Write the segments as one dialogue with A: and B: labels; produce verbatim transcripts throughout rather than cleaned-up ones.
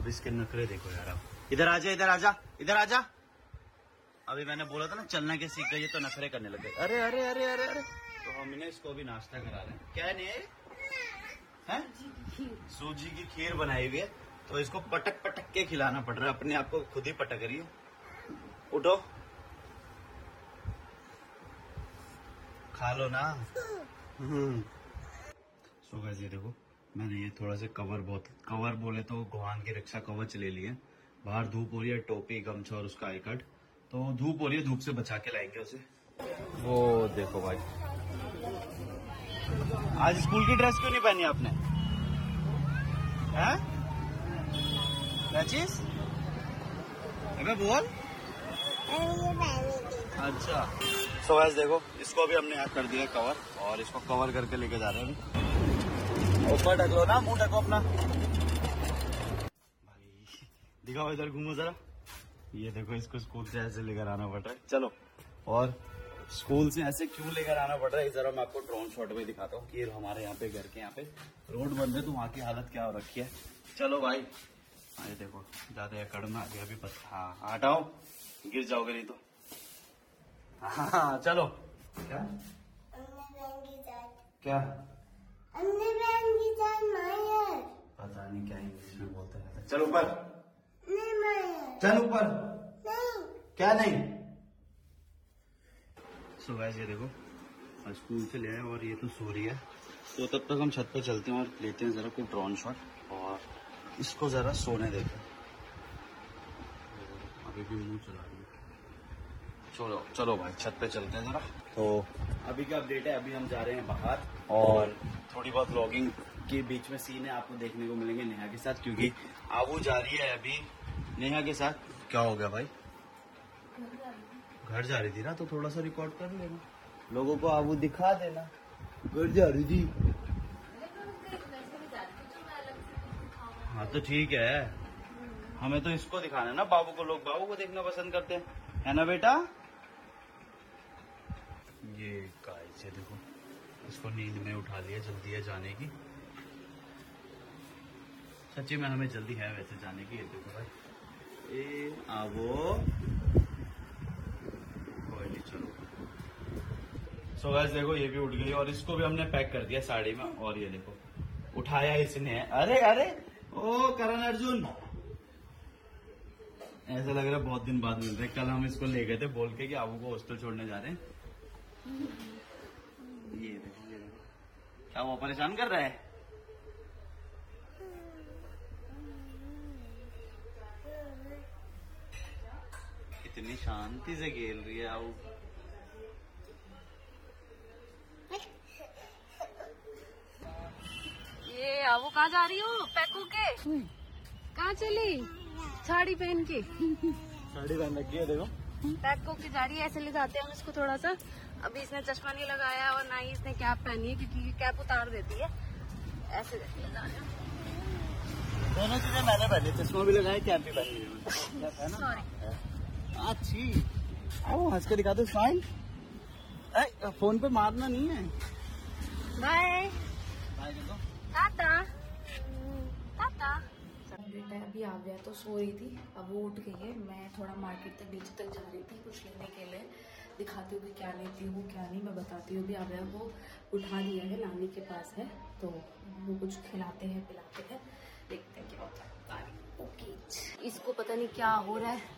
A: अब इसके नखरे देखो यार। अब इधर आजा, इधर आजा, इधर आजा। अभी मैंने बोला था ना चलना के सीख गई, तो नखरे करने लगे। अरे अरे अरे अरे अरे, तो हमने इसको भी नाश्ता करा रहे हैं। क्या है नहीं है? सूजी की खीर बनाई हुई है, तो इसको पटक पटक के खिलाना पड़ रहा है। अपने आप को खुद ही पटक रही है। उठो खा लो ना। सो गाइस ये देखो, मैंने ये थोड़ा सा कवर, बहुत कवर बोले तो गुहान की रक्षा कवच ले लिए। बाहर धूप हो रही है, टोपी गमछा और उसका आई कार्ड, तो धूप हो रही है, धूप से बचा के लाएंगे उसे। वो देखो भाई, आज स्कूल की ड्रेस क्यों नहीं पहनी आपने? हैं? क्या चीज? अबे बोल। अच्छा सो गाइस देखो, इसको भी हमने यहाँ कर दिया कवर, और इसको कवर करके लेके जा रहे हैं। ऊपर ढक लो ना, मुंह ढको अपना। भाई दिखाओ, इधर घूमो जरा। ये देखो, इसको स्कूल से ऐसे लेकर आना पड़ रहा है। चलो, और स्कूल से ऐसे क्यों लेकर आना पड़ रहा है, जरा मैं आपको ड्रोन शॉट में दिखाता हूँ कि हमारे यहाँ पे घर के यहाँ पे रोड बन रहे, तो वहाँ की हालत क्या हो रखी है। चलो भाई, ये देखो ज्यादा एकड़ में आ गया अभी पता। हाँ हटाओ, गिर जाओगे नहीं तो। हाँ चलो। क्या क्या पता नहीं क्या इंग्लिश में बोलते रहते। चल ऊपर, चल ऊपर। क्या नहीं? सो गाइस ये देखो, स्कूल से ले आए और ये तो सो रही है, तो तब तक हम छत पे चलते हैं और लेते हैं जरा कोई ड्रोन शॉट, और इसको जरा सोने देते हैं। अभी भी मुंह चला रही है। चलो चलो भाई, छत पे चलते हैं जरा। तो अभी क्या अपडेट है, अभी हम जा रहे हैं बाहर, और थोड़ी बहुत व्लॉगिंग के बीच में सीन है आपको देखने को मिलेंगे नेहा के साथ, क्योंकि आबू जा रही है अभी नेहा के साथ। क्या हो गया भाई? घर जा रही थी ना, तो थोड़ा सा रिकॉर्ड कर लेना, लोगों को आबू दिखा देना। घर जा रही थी। हाँ तो ठीक है, हमें तो इसको दिखाना है ना, बाबू को, लोग बाबू को देखना पसंद करते हैं, है ना बेटा? ये गाइस ये देखो, इसको नींद में उठा लिया, जल्दी है जाने की। सच्ची में हमें जल्दी है वैसे जाने की। ये देखो भाई, ए आवो, कोई नहीं, चलो। सो गाइस देखो, ये भी उठ गई, और इसको भी हमने पैक कर दिया साड़ी में, और ये देखो उठाया इसने। अरे अरे ओ करण अर्जुन, ऐसा लग रहा है बहुत दिन बाद मिल रहे। कल हम इसको ले गए थे बोल के कि आबू को हॉस्टल छोड़ने जा रहे हैं। ये देखो ये देखो, क्या वो परेशान कर रहा है? इतनी शांति से खेल रही है आबू।
B: ये आबू कहाँ जा रही हो? पैकू के कहाँ चली? साड़ी पहन के,
A: साड़ी पहन रखी है देखो,
B: पैकू के जा रही है। ऐसे ले जाते हैं हम इसको थोड़ा सा। अभी इसने चश्मा नहीं लगाया और ना ही इसने कैप पहनी है, क्योंकि कैप उतार देती है। ऐसे ले जा रहे हैं।
A: दोनों चीजें मैंने पहनी, चश्मा भी लगाया, कैप भी पहनी है ना।
B: सॉरी।
A: अच्छी, आओ हंस के दिखा दो स्माइल। फोन पे मारना नहीं है।
B: बाय
A: बाय देखो,
B: टाटा टाटा।
C: बेटा अभी आ गया तो सो रही थी, अब वो उठ गई है। मैं थोड़ा मार्केट तक नीचे तक जा रही थी कुछ लेने के लिए, दिखाती हूँ कि क्या लेती हूँ क्या नहीं, मैं बताती हूँ। अभी आ गया, वो उठा दिया है, नानी के पास है, तो वो कुछ खिलाते हैं पिलाते हैं, देखते हैं क्या होता है। ओके, इसको पता नहीं क्या हो रहा है।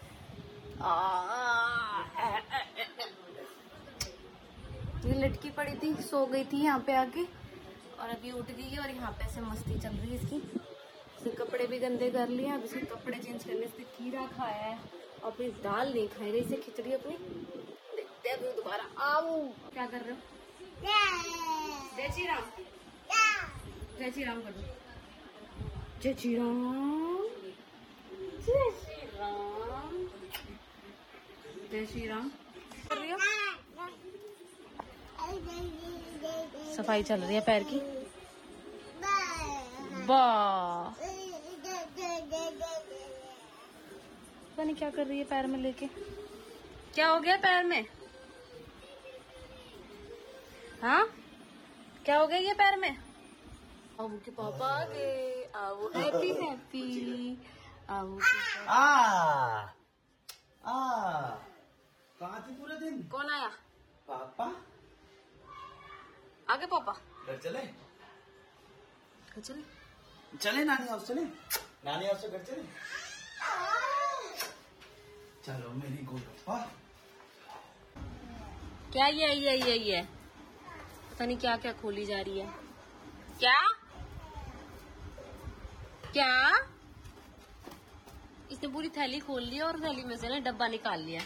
C: ये लटकी पड़ी थी, सो गई थी यहाँ पे आके, और अभी उठ गई है, और यहाँ पे ऐसे मस्ती चल रही है इसकी। इसने कपड़े भी गंदे कर लिए, अब इसके कपड़े चेंज करने से खीरा खाया है, और अपनी दाल नहीं खाई रही, इसे खिचड़ी अपनी। देखते हैं दोबारा। आओ, क्या कर रहे हो? जय श्री राम, जय श्री राम कर दो। जय श्री राम, जय श्री राम, जय श्री राम कर रही हो? सफाई चल रही है पैर की। वाह, पता नहीं क्या कर रही है पैर में लेके। क्या हो गया पैर में? हाँ, क्या हो गया ये पैर में? आबू के पापा आ गए। आबू हैप्पी हैप्पी आऊ की-
A: आ आ कहाँ थी पूरे दिन?
C: कौन आया?
A: पापा
C: आगे पापा
A: घर चले?
C: चल
A: चले नानी हाउस चले? नानी हाउस से घर चले? चलो मेरी गोलगप्पा।
C: क्या ये ये ये ये पता नहीं क्या क्या खोली जा रही है। क्या क्या इसने पूरी थैली खोल ली और थैली में से ना डब्बा निकाल लिया।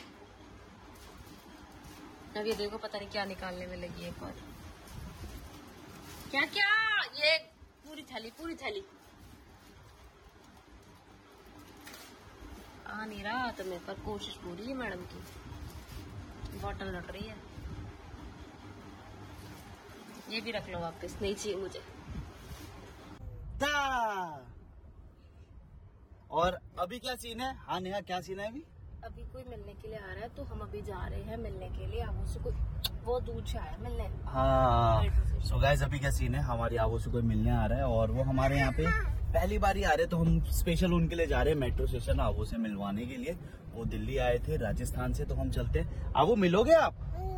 C: अब ये देखो पता नहीं क्या निकालने में लगी है एक और। क्या क्या ये पूरी थैली पूरी थैली आ नहीं रहा तो मेरे पर कोशिश पूरी है मैडम की। बॉटल रख रही है। ये भी रख लो वापस नहीं चाहिए मुझे।
A: दा। और अभी क्या सीन है? हाँ नेहा क्या सीन है अभी?
C: अभी कोई मिलने के लिए आ रहा है तो हम अभी जा रहे हैं मिलने के लिए। अब उससे कोई बहुत दूर से आया मिलने।
A: हाँ सो गाइस अभी क्या सीन है, हमारी आबू से कोई मिलने आ रहा है और वो हमारे यहाँ पे पहली बार ही आ रहे हैं, तो हम स्पेशल उनके लिए जा रहे हैं मेट्रो स्टेशन आबू से मिलवाने के लिए। वो दिल्ली आए थे राजस्थान से, तो हम चलते हैं। आबू मिलोगे आप?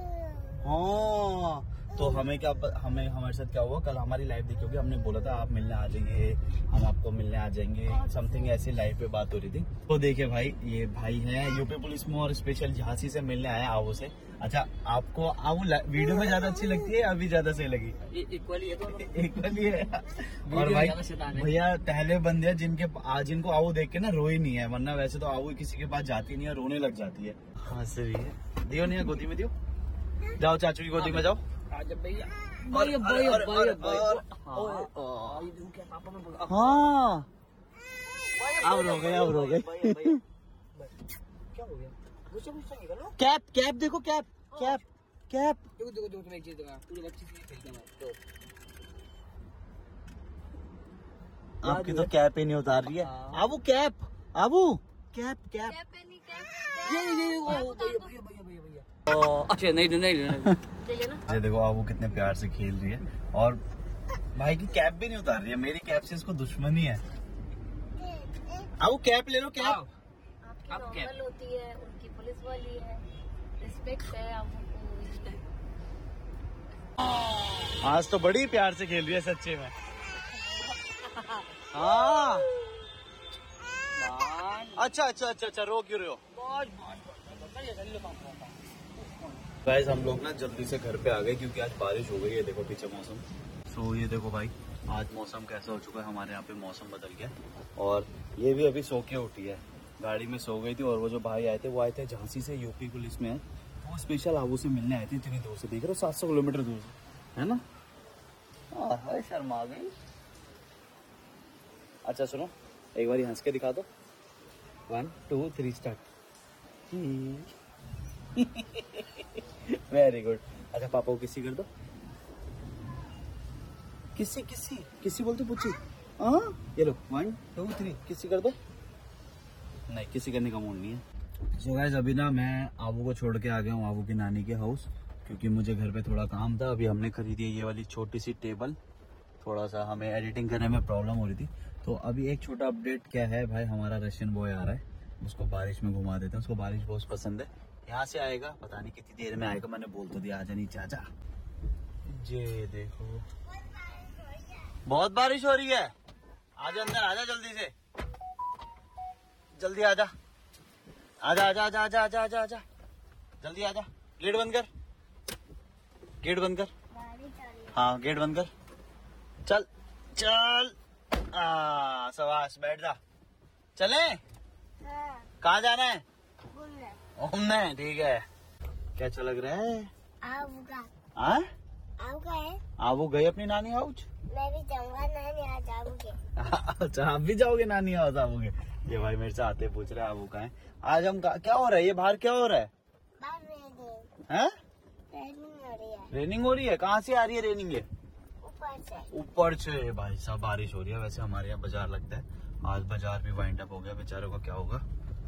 A: हाँ तो हमें क्या हमें हमारे साथ क्या हुआ, कल हमारी लाइव देखी होगी, हमने बोला था आप मिलने आ जाइए, हम आपको मिलने आ जाएंगे, समथिंग ऐसी लाइव पे बात हो रही थी। तो देखिए भाई ये भाई है यूपी पुलिस में और स्पेशल झांसी से मिलने आया आवो से। अच्छा आपको आवो वीडियो में ज्यादा अच्छी लगती है अभी ज्यादा सही लगी?
C: इक्वली है दोनों।
A: इक्वली है। और भाई भैया पहले बंदे हैं जिनके आज जिनको आवो देख के ना रोई नहीं है, वरना वैसे तो आवो किसी के पास जाती नहीं है, रोने लग जाती है। हाँ सही है। दियो नहीं गोदी में दियो, जाओ चाचू की गोदी में जाओ।
C: भैया
A: भैया भैया भैया हाँ अब रो गए अब रो गए।
C: क्या हो गया? गुस्सा गुस्सा निकालो।
A: कैप कैप देखो कैप कैप कैप
C: देखो देखो देखो तुम्हें चीज दूंगा पूरी बच्ची से खेलता मैं तो।
A: आपकी तो कैप ही नहीं उतार रही है। Abu cap Abu cap cap
C: ये ये वो भैया भैया भैया भैया भैया अच्छा नहीं नहीं नहीं
A: ये देखो आबू कितने प्यार से खेल रही है और भाई की कैप भी नहीं उतार रही है। मेरी कैप से इसको दुश्मनी है। आबू कैप ले लो कैप।
C: आपकी नॉर्मल होती है उनकी पुलिस वाली है, रिस्पेक्ट है आपको।
A: आज तो बड़ी प्यार से खेल रही है सच्चे में। हाँ अच्छा अच्छा अच्छा अच्छा रो क्यों रहे हो? गाइस हम लोग ना जल्दी से घर पे आ गए क्योंकि आज बारिश हो गई है। देखो पीछे मौसम। सो so, ये देखो भाई आज मौसम कैसा हो चुका है, हमारे यहाँ पे मौसम बदल गया और ये भी अभी सो के उठी है, गाड़ी में सो गई थी। और वो जो भाई आए थे वो आए थे झांसी से, यूपी पुलिस में है, वो स्पेशल आबू से मिलने आए थे इतनी दूर से। देख रहे हो सात सौ किलोमीटर दूर से, है ना? हाय शर्मा गई। अच्छा सुनो एक बार हंस के दिखा दो, one two three start. Very good. अच्छा पापा को किसी कर दो, किसी किसी किसी बोलते पूछी। हाँ ये लो वन टू थ्री किसी कर दो। नहीं किसी करने का मूड नहीं है। सो गाइस अभी ना मैं आबू को छोड़ के आ गया हूँ आबू की नानी के हाउस, क्योंकि मुझे घर पे थोड़ा काम था। अभी हमने खरीदी है ये वाली छोटी सी टेबल, थोड़ा सा हमें एडिटिंग करने में प्रॉब्लम हो रही थी। तो अभी एक छोटा अपडेट क्या है भाई, हमारा रशियन बॉय आ रहा है, उसको बारिश में घुमा देते हैं। उसको बारिश बहुत पसंद है। यहाँ से आएगा, पता नहीं कितनी देर में आएगा, मैंने बोल तो दिया आजा नीचे आजा। ये देखो बहुत बारिश हो रही है, आजा अंदर आजा जल्दी से, जल्दी आजा आजा आजा आजा आजा आजा आजा आजा जल्दी आजा। गेट बंद कर, गेट बंद कर। हाँ गेट बंद कर, चल चल। आ सवास बैठ जा। चले कहाँ जाना है? घूमने। ठीक है क्या अच्छा लग रहा है? हाँ आबू गए अपनी नानी हाउस।
B: मैं भी जाऊंगा नानी हाउस जाऊंगे।
A: अच्छा आप भी जाओगे नानी हाउस आबोगे? ये भाई मेरे से आते पूछ रहे हैं आबू कहाँ है। आज हम क्या हो रहा है, ये बाहर क्या हो रहा है? हैं? रेनिंग हो रही है। कहाँ से आ रही है रेनिंग? ये
B: ऊपर से
A: ऊपर से। भाई साहब बारिश हो रही है। वैसे हमारे यहाँ बाजार लगता है, आज बाजार भी वाइंड अप हो गया, बेचारों का क्या होगा।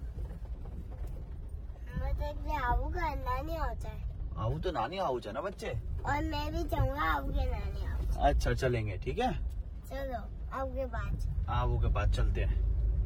B: आबू का नानी हाउस है।
A: आबू तो नानी हाउस है ना बच्चे,
B: और मैं भी जाऊंगा आबू के नानी हाउस।
A: अच्छा चलेंगे ठीक है,
B: चलो आबू के पास।
A: आबू के पास चलते हैं।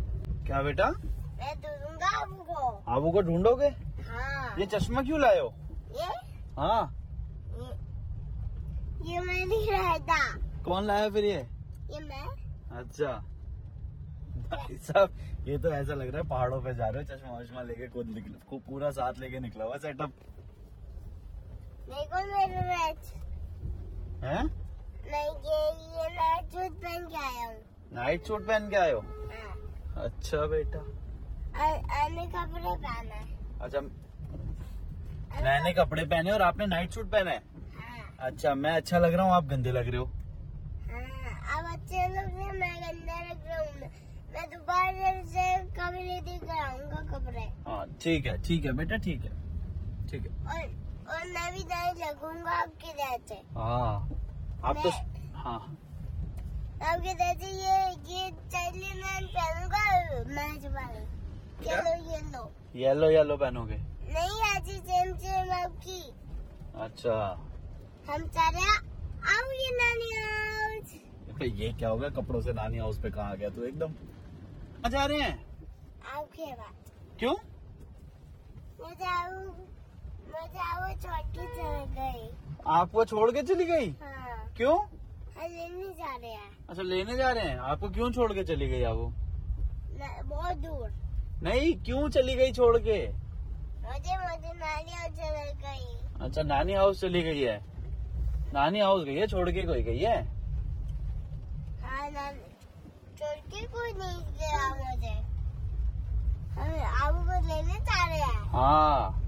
A: क्या बेटा?
B: मैं ढूंढूंगा आबू को।
A: आबू को ढूंढोगे?
B: हाँ।
A: ये चश्मा क्यों लाए हो?
B: ये
A: हाँ,
B: ये, ये मैं नहीं रहता।
A: कौन लाया फिर ये?
B: ये मैं।
A: अच्छा भाई साहब, ये तो ऐसा लग रहा है पहाड़ों पे जा रहे हो चश्मा वश्मा लेके, खुद निकल को पूरा साथ लेके निकला हुआ सेटअप
B: नहीं को मेरे मैच
A: है।
B: नहीं, ये ये नाइट सूट पहन के आया हूँ।
A: नाइट सूट पहन के आए हो?
B: हाँ।
A: अच्छा बेटा।
B: आ- आने कपड़े पहना है।
A: अच्छा, मैंने कपड़े पहने और आपने नाइट सूट पहना है?
B: हाँ।
A: अच्छा, मैं अच्छा लग रहा हूँ, आप गंदे लग रहे हो।
B: हाँ, अब अच्छे लोग से मैं गंदा लग रहा हूँ। मैं दोबारा से कभी नहीं दिख कराऊंगा कपड़े।
A: हाँ ठीक है, ठीक है बेटा, ठीक है, ठीक है।
B: और और मैं भी नहीं लगूंगा आपके जैसे।
A: हाँ आप तो
B: मैं-
A: हाँ
B: आपके जैसे ये ये चलिए मैं पहनूंगा मैच वाले।
A: क्या?
B: येलो येलो
A: येलो येलो पहनोगे?
B: नहीं, ऐसी सेम सेम आपकी।
A: अच्छा,
B: हम सारे आओ ये नानी हाउस।
A: ये क्या हो गया कपड़ों से नानी हाउस पे? कहाँ आ गया तू एकदम? कहाँ जा रहे हैं?
B: आपके बाद
A: क्यों?
B: मुझे आओ मुझे आओ छोटी चल गई।
A: आपको छोड़ के चली गई?
B: हाँ,
A: क्यों?
B: हम लेने जा रहे हैं।
A: अच्छा, लेने जा रहे हैं? आपको क्यों छोड़ के चली गई आपको?
B: न- बहुत दूर।
A: नहीं, क्यों चली गई छोड़ के?
B: मुझे मुझे नानी हाउस चल गई।
A: अच्छा, नानी हाउस चली गई है। नानी हाउस गई है, छोड़ के कोई गई है?
B: हाँ, नानी छोड़ के कोई नहीं गया मुझे। हम आबू को लेने जा रहे हैं।
A: हाँ,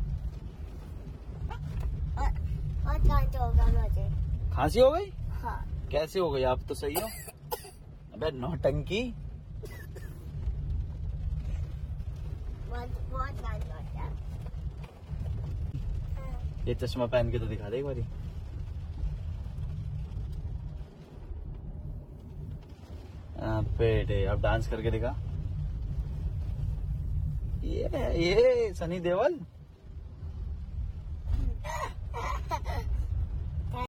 B: और और खांसी होगा मुझे।
A: खांसी हो गई?
B: हाँ।
A: कैसे हो गई? आप तो सही हो। अबे नौटंकी।
B: बहुत बहुत खांसी होता है। हाँ।
A: ये चश्मा पहन के तो दिखा दे एक बारी। हाँ, बेटे अब डांस करके दिखा। ये ये सनी देओल।